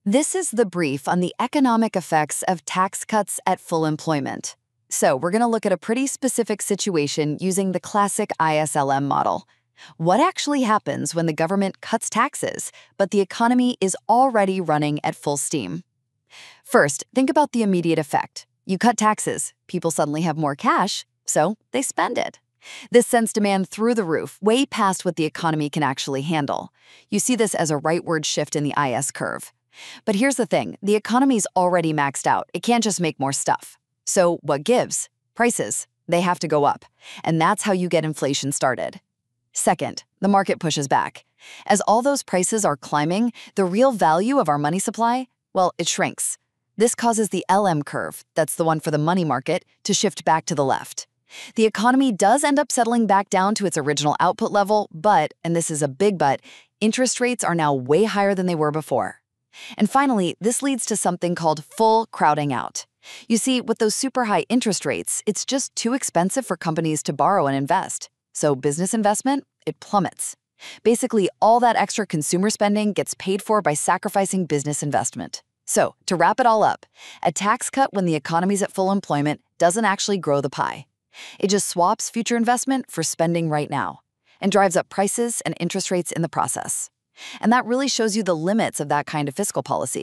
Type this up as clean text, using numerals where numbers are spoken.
This is the brief on the economic effects of tax cuts at full employment. So we're going to look at a pretty specific situation using the classic ISLM model. What actually happens when the government cuts taxes, but the economy is already running at full steam? First, think about the immediate effect. You cut taxes, people suddenly have more cash, so they spend it. This sends demand through the roof, way past what the economy can actually handle. You see this as a rightward shift in the IS curve. But here's the thing, the economy's already maxed out. It can't just make more stuff. So what gives? Prices. They have to go up. And that's how you get inflation started. Second, the market pushes back. As all those prices are climbing, the real value of our money supply, well, it shrinks. This causes the LM curve, that's the one for the money market, to shift back to the left. The economy does end up settling back down to its original output level, but, and this is a big but, interest rates are now way higher than they were before. And finally, this leads to something called full crowding out. You see, with those super high interest rates, it's just too expensive for companies to borrow and invest. So business investment, it plummets. Basically, all that extra consumer spending gets paid for by sacrificing business investment. So, to wrap it all up, a tax cut when the economy's at full employment doesn't actually grow the pie. It just swaps future investment for spending right now and drives up prices and interest rates in the process. And that really shows you the limits of that kind of fiscal policy.